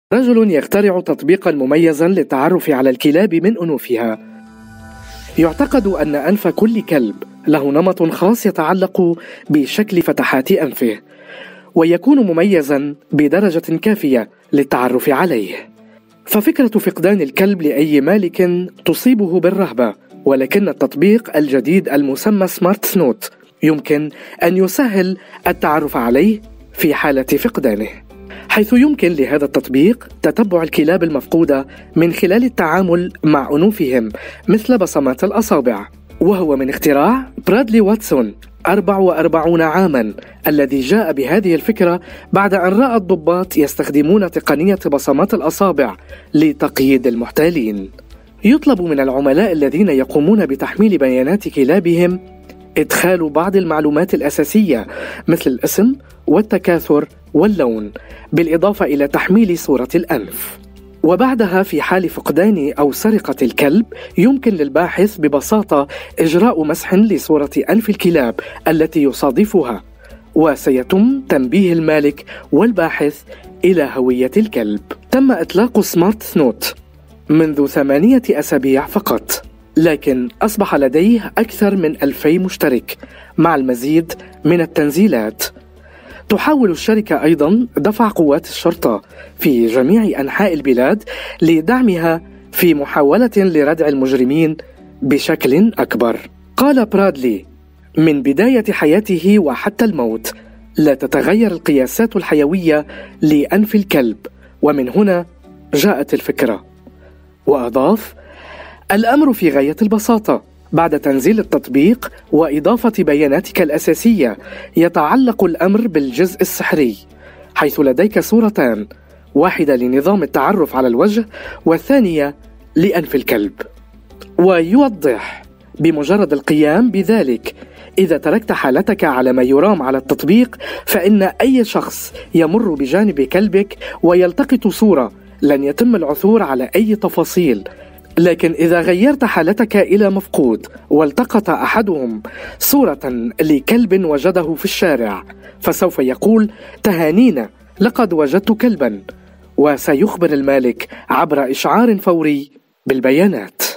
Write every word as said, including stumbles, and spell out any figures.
رجل يخترع تطبيقا مميزا للتعرف على الكلاب من أنوفها. يعتقد أن أنف كل كلب له نمط خاص يتعلق بشكل فتحات أنفه، ويكون مميزا بدرجة كافية للتعرف عليه. ففكرة فقدان الكلب لأي مالك تصيبه بالرهبة، ولكن التطبيق الجديد المسمى سمارت سنوت يمكن أن يسهل التعرف عليه في حالة فقدانه، حيث يمكن لهذا التطبيق تتبع الكلاب المفقودة من خلال التعامل مع أنوفهم مثل بصمات الأصابع. وهو من اختراع برادلي واتسون أربع وأربعين عاما، الذي جاء بهذه الفكرة بعد أن رأى الضباط يستخدمون تقنية بصمات الأصابع لتقييد المحتالين. يطلب من العملاء الذين يقومون بتحميل بيانات كلابهم إدخال بعض المعلومات الأساسية مثل الاسم والتكاثر واللون، بالإضافة إلى تحميل صورة الأنف. وبعدها في حال فقدان أو سرقة الكلب يمكن للباحث ببساطة إجراء مسح لصورة أنف الكلاب التي يصادفها، وسيتم تنبيه المالك والباحث إلى هوية الكلب. تم إطلاق سمارت سنوت منذ ثمانية أسابيع فقط، لكن أصبح لديه أكثر من ألفي مشترك مع المزيد من التنزيلات. تحاول الشركة أيضا دفع قوات الشرطة في جميع أنحاء البلاد لدعمها في محاولة لردع المجرمين بشكل أكبر. قال برادلي: من بداية حياته وحتى الموت لا تتغير القياسات الحيوية لأنف الكلب، ومن هنا جاءت الفكرة. وأضاف: الأمر في غاية البساطة. بعد تنزيل التطبيق وإضافة بياناتك الأساسية يتعلق الأمر بالجزء السحري، حيث لديك صورتان، واحدة لنظام التعرف على الوجه والثانية لأنف الكلب. ويوضح: بمجرد القيام بذلك، إذا تركت حالتك على ما يرام على التطبيق، فإن أي شخص يمر بجانب كلبك ويلتقط صورة لن يتم العثور على أي تفاصيل. لكن إذا غيرت حالتك إلى مفقود والتقط أحدهم صورة لكلب وجده في الشارع، فسوف يقول: تهانينا، لقد وجدت كلبا، وسيخبر المالك عبر إشعار فوري بالبيانات.